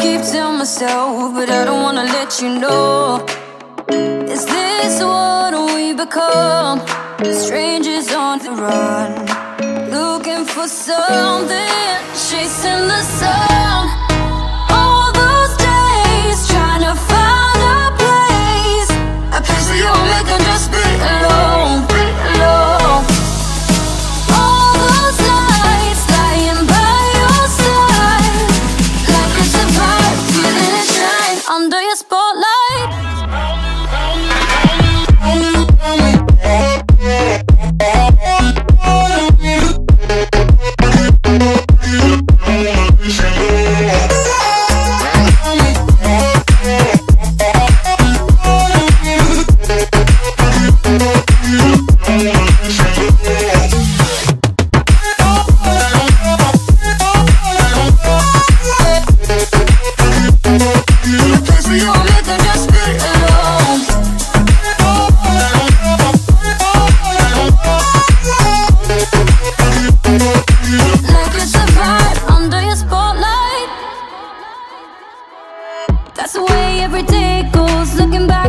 keep telling myself, but I don't wanna let you know. Is this what we become? Strangers on the run, looking for something, chasing the sun. All those days trying to find a place where you and me can just be alone, be alone. All those nights lying by your side, like it's a vibe, feeling it shine under your spotlight. That's the way every day goes, looking back